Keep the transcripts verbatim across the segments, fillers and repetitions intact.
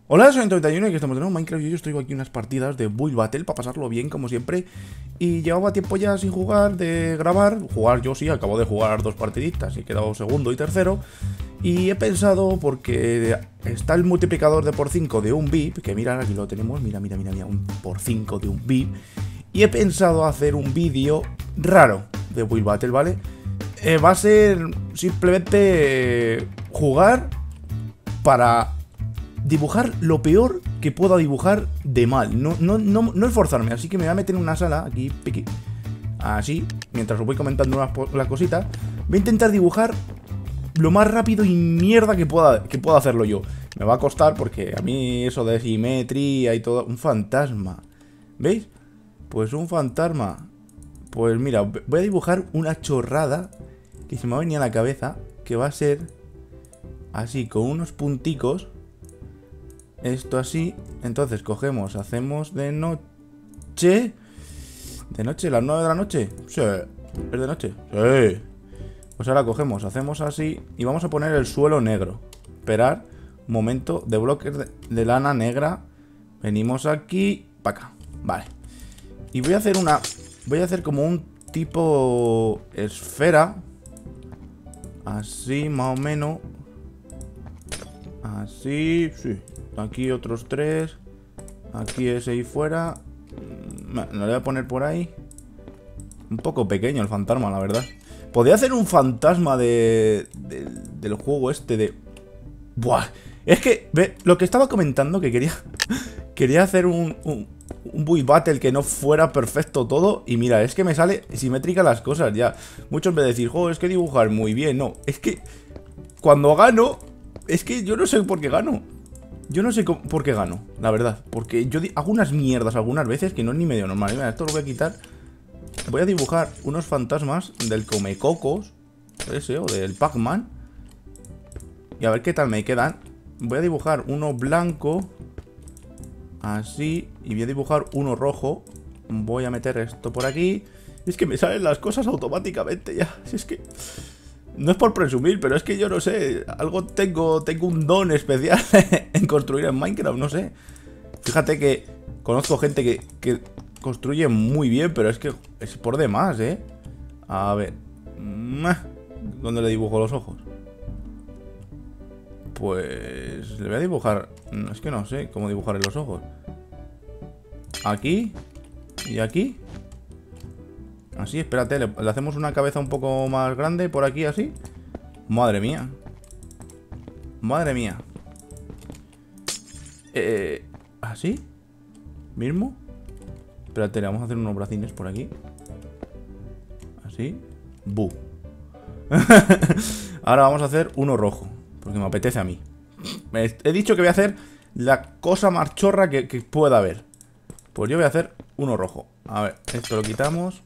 Hola, soy treinta y uno y que estamos de nuevo en Minecraft. Yo estoy aquí en unas partidas de Build Battle para pasarlo bien, como siempre. Y llevaba tiempo ya sin jugar, de grabar. Jugar yo sí, acabo de jugar dos partiditas y he quedado segundo y tercero. Y he pensado, porque está el multiplicador de por cinco de un V I P, que mira, aquí lo tenemos, mira, mira, mira, mira, un por cinco de un V I P. Y he pensado hacer un vídeo raro de Build Battle, ¿vale? Eh, va a ser simplemente jugar para dibujar lo peor que pueda dibujar de mal. No, no, no, no esforzarme. Así que me voy a meter en una sala, aquí, piqui, así, mientras os voy comentando unas, las cositas. Voy a intentar dibujar lo más rápido y mierda que pueda, que pueda hacerlo yo. Me va a costar porque a mí eso de simetría y todo... Un fantasma, ¿veis? Pues un fantasma. Pues mira, voy a dibujar una chorrada que se me ha venido a la cabeza, que va a ser así, con unos punticos. Esto así. Entonces cogemos, hacemos de noche. ¿De noche? ¿Las nueve de la noche? Sí. ¿Es de noche? Sí. Pues ahora cogemos, hacemos así y vamos a poner el suelo negro. Esperar un momento, de bloques de, de lana negra. Venimos aquí, para acá. Vale. Y voy a hacer una... Voy a hacer como un tipo esfera. Así, más o menos. Así, sí. Aquí otros tres. Aquí ese y fuera. Lo voy a poner por ahí. Un poco pequeño el fantasma, la verdad. Podría hacer un fantasma de, de del juego este de... Buah. Es que, ve, lo que estaba comentando, que quería... Quería hacer un... un Un Build Battle que no fuera perfecto todo. Y mira, es que me sale simétrica las cosas ya. Muchos me decís, jo, es que dibujar muy bien. No, es que cuando gano, es que yo no sé por qué gano. Yo no sé por qué gano, la verdad. Porque yo hago unas mierdas algunas veces que no es ni medio normal. Mira, esto lo voy a quitar. Voy a dibujar unos fantasmas del Comecocos, ese, o del Pac-Man. Y a ver qué tal me quedan. Voy a dibujar uno blanco, así, y voy a dibujar uno rojo. Voy a meter esto por aquí. Es que me salen las cosas automáticamente ya. Si es que... No es por presumir, pero es que yo no sé. Algo tengo, tengo un don especial en construir en Minecraft, no sé. Fíjate que conozco gente que, que construye muy bien, pero es que es por demás, ¿eh? A ver. ¿Dónde le dibujo los ojos? Pues le voy a dibujar... Es que no sé cómo dibujarle los ojos. Aquí. Y aquí. Así, espérate, le, le hacemos una cabeza un poco más grande por aquí, así. Madre mía. Madre mía. Eh, ¿Así? ¿Mismo? Espérate, le vamos a hacer unos bracines por aquí. Así. Bu. Ahora vamos a hacer uno rojo, porque me apetece a mí. He dicho que voy a hacer la cosa más chorra que, que pueda haber. Pues yo voy a hacer uno rojo. A ver, esto lo quitamos.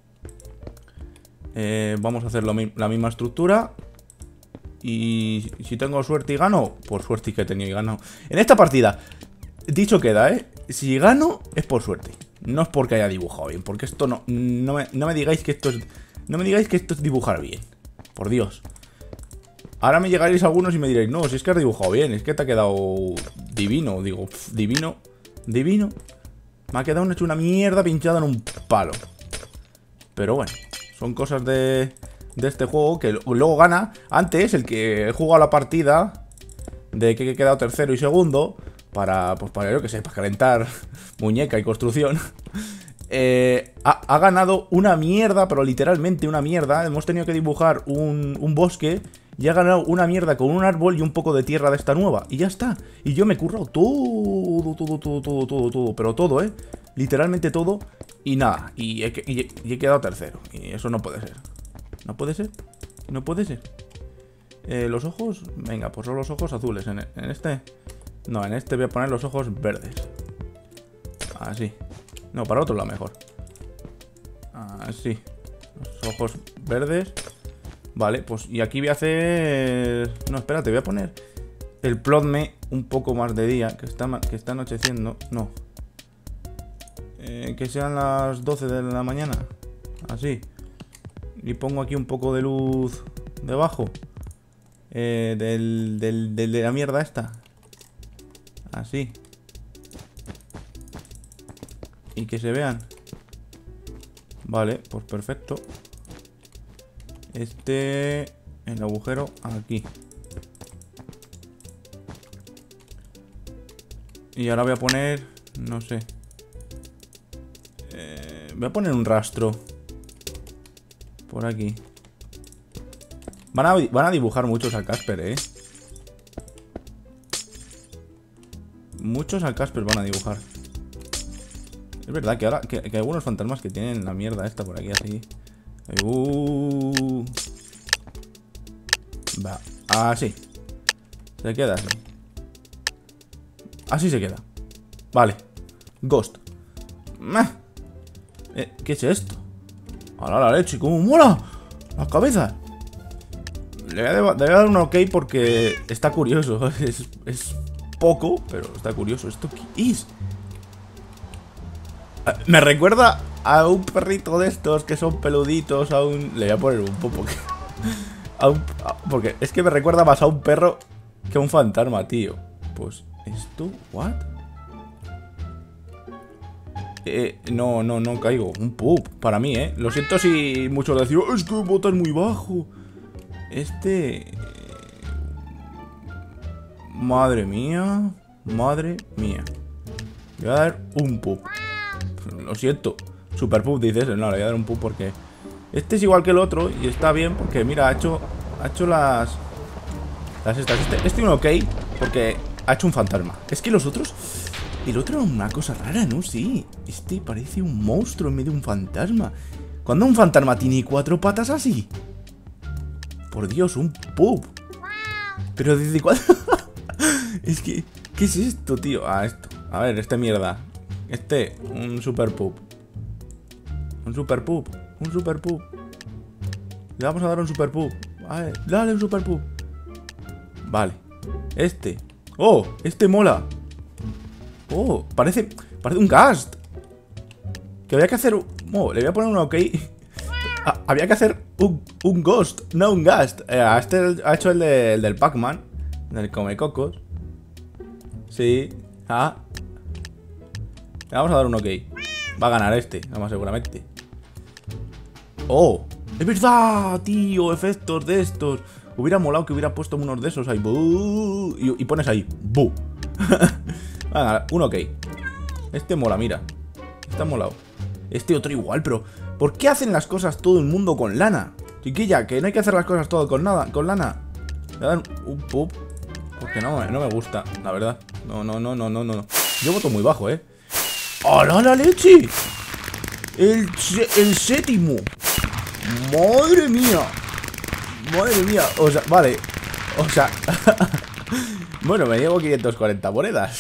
Eh, vamos a hacer lo, la misma estructura. Y si tengo suerte y gano, por suerte que he tenido y gano. En esta partida, dicho queda, ¿eh? Si gano, es por suerte. No es porque haya dibujado bien. Porque esto no... No me, no me digáis que esto es... No me digáis que esto es dibujar bien. Por Dios. Ahora me llegaréis algunos y me diréis, no, si es que has dibujado bien, es que te ha quedado divino. Digo, pff, divino, divino. Me ha quedado hecho una mierda pinchada en un palo. Pero bueno, son cosas de, de este juego que luego gana. Antes, el que he jugado la partida de que he quedado tercero y segundo, para, pues para, yo que sé, para calentar muñeca y construcción, eh, ha, ha ganado una mierda, pero literalmente una mierda. Hemos tenido que dibujar un, un bosque. Y ha ganado una mierda con un árbol y un poco de tierra de esta nueva. Y ya está. Y yo me he currado todo, todo, todo, todo, todo, todo. Pero todo, ¿eh? Literalmente todo. Y nada. Y he, y, y he quedado tercero. Y eso no puede ser. ¿No puede ser? ¿No puede ser? Eh, los ojos... Venga, pues son los ojos azules. En, en este... No, en este voy a poner los ojos verdes. Así. No, para otro lado mejor. Así. Los ojos verdes... Vale, pues y aquí voy a hacer... No, espérate, voy a poner el plotme un poco más de día, que está, que está anocheciendo. No. Eh, que sean las doce de la mañana. Así. Y pongo aquí un poco de luz debajo. Eh, del, del, del, de la mierda esta. Así. Y que se vean. Vale, pues perfecto. Este... El agujero aquí. Y ahora voy a poner... No sé. Eh, voy a poner un rastro. Por aquí. Van a, van a dibujar muchos al Casper, ¿eh? Muchos al Casper van a dibujar. Es verdad que ahora... Que, que hay algunos fantasmas que tienen la mierda esta por aquí así. Uh... Va. Así. Se queda así. Así se queda. Vale. Ghost. Eh, ¿Qué es esto? ¡Hala la leche! ¡Cómo mola! ¡La cabeza! Le voy a, le voy a dar un ok porque está curioso. Es, es poco, pero está curioso. ¿Esto qué es? Me recuerda a un perrito de estos que son peluditos. A un... Le voy a poner un poco. A un... Porque es que me recuerda más a un perro que a un fantasma, tío. Pues, ¿esto? ¿What? Eh, no, no, no caigo. Un pup, para mí, ¿eh? Lo siento si muchos decís, oh, es que botas muy bajo. Este... Madre mía. Madre mía. Le voy a dar un pup. Lo siento. Super pup, dices. No, le voy a dar un pup porque... Este es igual que el otro y está bien porque, mira, ha hecho... Ha hecho las... Las estas. Este, este un ok porque ha hecho un fantasma. Es que los otros... El otro era una cosa rara, ¿no? Sí. Este parece un monstruo en medio de un fantasma. ¿Cuándo un fantasma tiene cuatro patas así? Por Dios, un pup. Pero ¿desde cuándo? Es que... ¿Qué es esto, tío? Ah, esto. A ver, este mierda. Este, un super pup. Un super pup. Un super pup. Le vamos a dar un super pup. Vale, dale un super pup. Vale. Este. Oh, este mola. Oh, parece... Parece un ghast. Que había que hacer... Oh, le voy a poner un ok. Ah, había que hacer un, un ghost, no un ghast. Eh, este ha hecho el, de, el del Pac-Man. Del Comecocos. Sí. Ah. Le vamos a dar un ok. Va a ganar este, nada más seguramente. Oh, es verdad, tío. Efectos de estos. Hubiera molado que hubiera puesto unos de esos ahí. Buh, y, y pones ahí. Buh. Venga, un ok. Este mola, mira. Está molado. Este otro igual, pero ¿por qué hacen las cosas todo el mundo con lana? Chiquilla, que no hay que hacer las cosas todo con nada, con lana. Le dan un pup. Porque no, no me gusta, la verdad. No, no, no, no, no, no. Yo voto muy bajo, ¿eh? ¡Hala la leche! El, el séptimo. ¡Madre mía! ¡Madre mía! O sea, vale. O sea... Bueno, me llevo quinientas cuarenta monedas.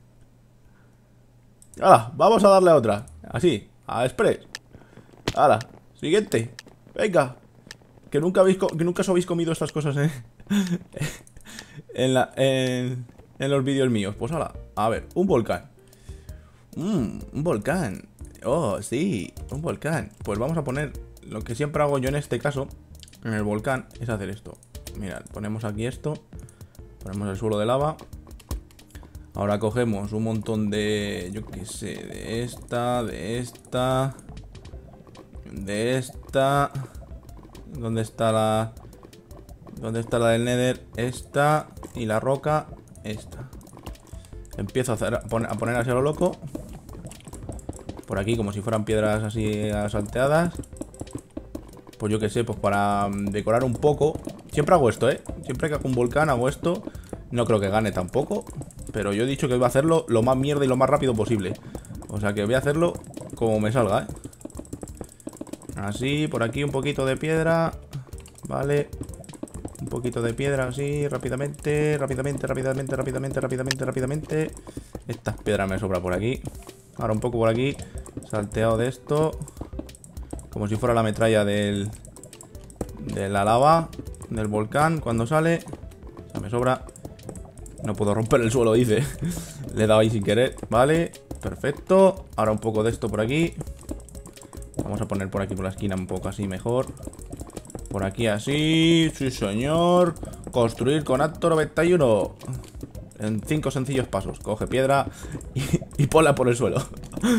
¡Hala! Vamos a darle a otra. Así, a Express. ¡Hala! Siguiente. Venga. Que nunca habéis que nunca os habéis comido estas cosas, ¿eh? en, la, en, en los vídeos míos. Pues hala. A ver, un volcán. Mmm, un volcán. Oh, sí, un volcán. Pues vamos a poner lo que siempre hago yo en este caso. En el volcán es hacer esto. Mirad, ponemos aquí esto. Ponemos el suelo de lava. Ahora cogemos un montón de... Yo qué sé, de esta, de esta... De esta... ¿Dónde está la...? ¿Dónde está la del Nether? Esta. Y la roca, esta. Empiezo a, hacer, a, poner, a poner así a lo loco. Por aquí, como si fueran piedras así salteadas. Pues yo qué sé, pues para decorar un poco. Siempre hago esto, ¿eh? Siempre que hago un volcán hago esto. No creo que gane tampoco. Pero yo he dicho que voy a hacerlo lo más mierda y lo más rápido posible. O sea que voy a hacerlo como me salga, ¿eh? Así, por aquí un poquito de piedra. Vale. Un poquito de piedra así, rápidamente. Rápidamente, rápidamente, rápidamente, rápidamente, rápidamente. Estas piedras me sobra por aquí. Ahora un poco por aquí. Salteado de esto. Como si fuera la metralla del... De la lava. Del volcán cuando sale. O sea, me sobra. No puedo romper el suelo, dice. Le he dado ahí sin querer. Vale, perfecto. Ahora un poco de esto por aquí. Vamos a poner por aquí por la esquina un poco así mejor. Por aquí así. Sí, señor. Construir con acto noventa y uno. En cinco sencillos pasos. Coge piedra y, y ponla por el suelo.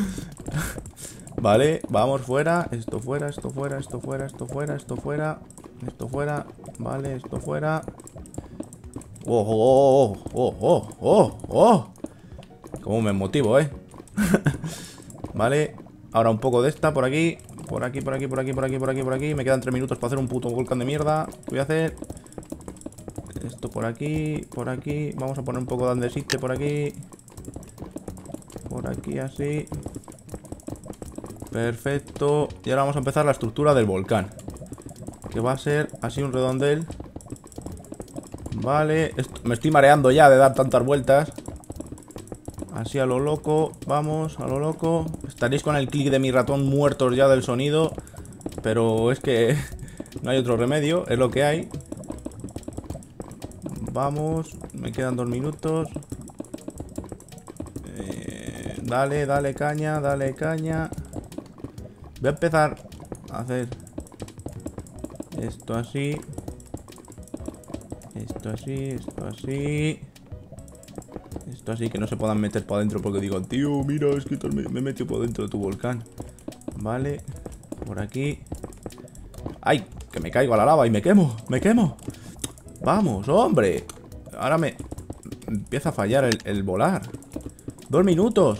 Vale, vamos fuera. Esto fuera, esto fuera, esto fuera, esto fuera, esto fuera. Esto fuera. Vale, esto fuera. Oh, oh, oh, oh, oh, oh, oh. Cómo me motivo, eh. Vale, ahora un poco de esta por aquí. Por aquí, por aquí, por aquí, por aquí, por aquí, por aquí. Me quedan tres minutos para hacer un puto volcán de mierda. Voy a hacer esto por aquí, por aquí. Vamos a poner un poco de andesite por aquí. Por aquí así. Perfecto. Y ahora vamos a empezar la estructura del volcán, que va a ser así un redondel. Vale, esto, me estoy mareando ya de dar tantas vueltas. Así a lo loco, vamos, a lo loco. Estaréis con el clic de mi ratón muertos ya del sonido, pero es que no hay otro remedio, es lo que hay. Vamos, me quedan dos minutos. eh, Dale, dale caña, dale caña. Voy a empezar a hacer esto así. Esto así, esto así. Esto así, que no se puedan meter para adentro porque digo, tío, mira, es que me, me he metido por dentro de tu volcán. Vale, por aquí. ¡Ay! Que me caigo a la lava y me quemo, me quemo. Vamos, hombre. Ahora me empieza a fallar el, el volar. Dos minutos.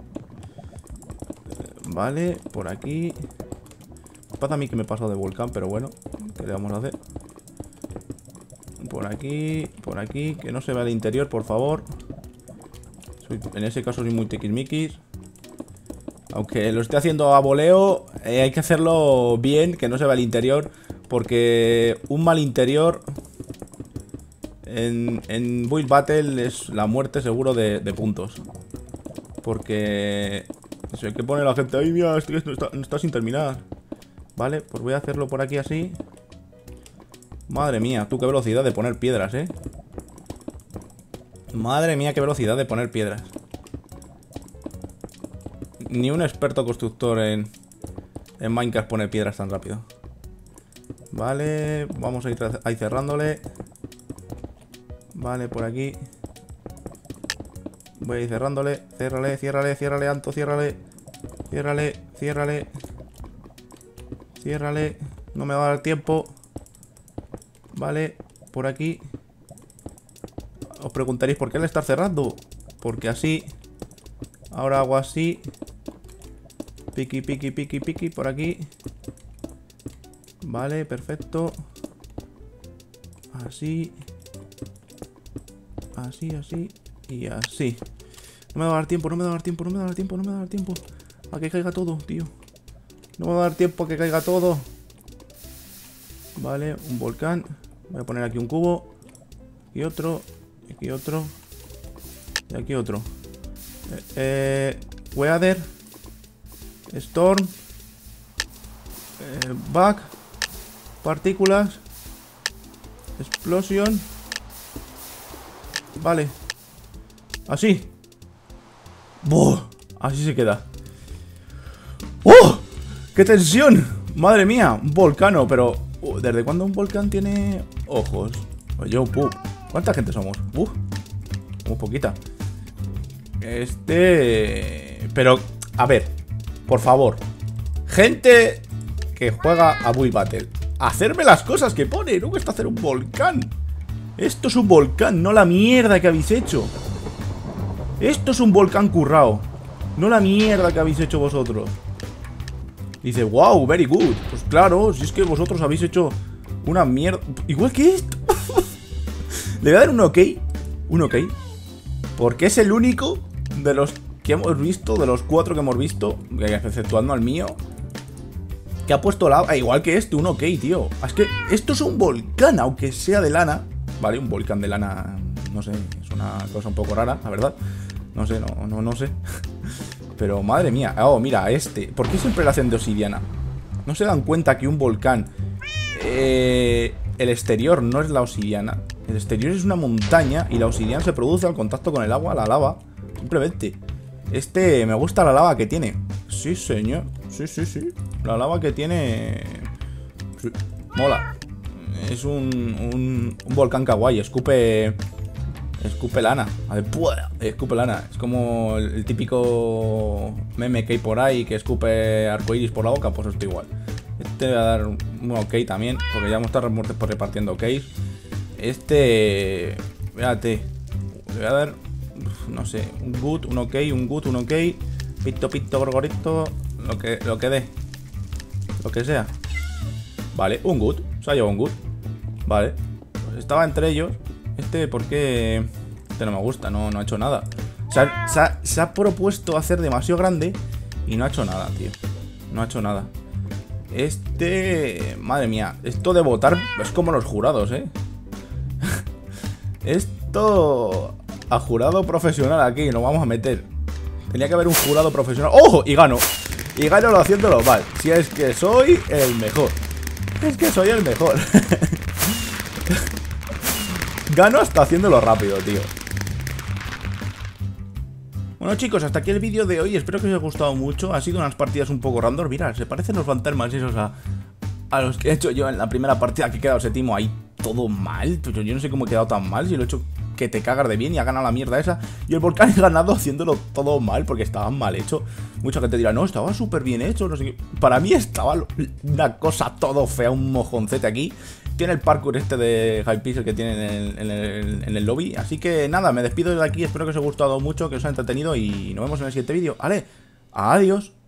Vale, por aquí. Pasa a mí que me he pasado de volcán, pero bueno, ¿qué le vamos a hacer? Por aquí, por aquí. Que no se vea el interior, por favor. Soy, en ese caso soy muy tiquismiquis. Aunque lo esté haciendo a voleo, eh, hay que hacerlo bien, que no se vea el interior. Porque un mal interior en, en Build Battle es la muerte seguro de, de puntos. Porque sé que pone la gente, ay mira, esto está, está sin terminar. Vale, pues voy a hacerlo por aquí así. Madre mía, tú qué velocidad de poner piedras, eh. Madre mía, qué velocidad de poner piedras. Ni un experto constructor en, en Minecraft pone piedras tan rápido. Vale, vamos a ir ahí cerrándole. Vale, por aquí. Voy a ir cerrándole. Ciérrale, ciérrale, ciérrale, Anto, ciérrale. Ciérrale, ciérrale. Ciérrale. No me va a dar tiempo. Vale, por aquí. Os preguntaréis por qué le está cerrando. Porque así. Ahora hago así. Piqui, piqui, piqui, piqui, por aquí. Vale, perfecto. Así. Así, así. Y así. No me va a dar tiempo, no me va a dar tiempo, no me va a dar tiempo, no me va a dar tiempo. A que caiga todo, tío. No me va a dar tiempo a que caiga todo. Vale, un volcán. Voy a poner aquí un cubo. Y otro. Y aquí otro. Y aquí otro. Eh, eh, Weather. Storm. Eh, Bug. Partículas. Explosión. Vale. Así. ¡Buah! Así se queda. ¡Oh! ¡Qué tensión! Madre mía, un volcano, pero uh, ¿desde cuándo un volcán tiene ojos? Pues yo, puh. ¿Cuánta gente somos? Uh, muy poquita. Este... Pero, a ver, por favor, gente que juega a Build Battle, hacerme las cosas que pone. No cuesta hacer un volcán. Esto es un volcán, no la mierda que habéis hecho. Esto es un volcán currao, no la mierda que habéis hecho vosotros. Dice, wow, very good. Pues claro, si es que vosotros habéis hecho una mierda. Igual que esto. Le voy a dar un ok. Un ok. Porque es el único de los que hemos visto, de los cuatro que hemos visto, exceptuando al mío, que ha puesto lava. Igual que este, un ok, tío. Es que esto es un volcán, aunque sea de lana. Vale, un volcán de lana, no sé, es una cosa un poco rara, la verdad. No sé, no, no, no sé. Pero madre mía, oh, mira, este. ¿Por qué siempre lo hacen de obsidiana? ¿No se dan cuenta que un volcán, eh, el exterior no es la obsidiana? El exterior es una montaña y la obsidiana se produce al contacto con el agua, la lava. Simplemente. Este, me gusta la lava que tiene. Sí, señor. Sí, sí, sí. La lava que tiene... Sí, mola. Es un, un, un volcán kawaii. Escupe... Escupe lana. A ver, ¡puah! Escupe lana. Es como el, el típico meme que hay por ahí que escupe arcoiris por la boca. Pues esto igual. Este voy a dar un ok también, porque ya vamos a estar repartiendo oks. Este... Fíjate. Le voy a dar... No sé, un good, un ok, un good, un ok. Pito, pito, gorgorito. Lo que, lo que dé. Lo que sea. Vale, un good. Se ha llevado un good. Vale. Pues estaba entre ellos. Este, ¿por qué? Este no me gusta, no, no ha hecho nada. O sea, se ha, se ha propuesto hacer demasiado grande y no ha hecho nada, tío. No ha hecho nada. Este... Madre mía, esto de votar es como los jurados, ¿eh? Esto... A jurado profesional aquí, nos vamos a meter. Tenía que haber un jurado profesional. ¡Ojo! Y gano. Y gano lo haciéndolo mal. Si es que soy el mejor. Es que soy el mejor. Gano hasta haciéndolo rápido, tío. Bueno, chicos, hasta aquí el vídeo de hoy. Espero que os haya gustado mucho. Ha sido unas partidas un poco random. Mirad, se parecen los fantasmas esos a, a los que he hecho yo en la primera partida, que he quedado séptimo ahí todo mal. Yo no sé cómo he quedado tan mal. Si lo he hecho que te cagas de bien y ha ganado la mierda esa. Y el volcán he ganado haciéndolo todo mal, porque estaba mal hecho. Mucha gente dirá, no, estaba súper bien hecho, no sé qué. Para mí estaba una cosa todo fea, un mojoncete aquí. Tiene el parkour este de Hypixel que tiene en el, en, el, en el lobby. Así que nada, me despido de aquí. Espero que os haya gustado mucho, que os haya entretenido y nos vemos en el siguiente vídeo. ¿Vale? Adiós.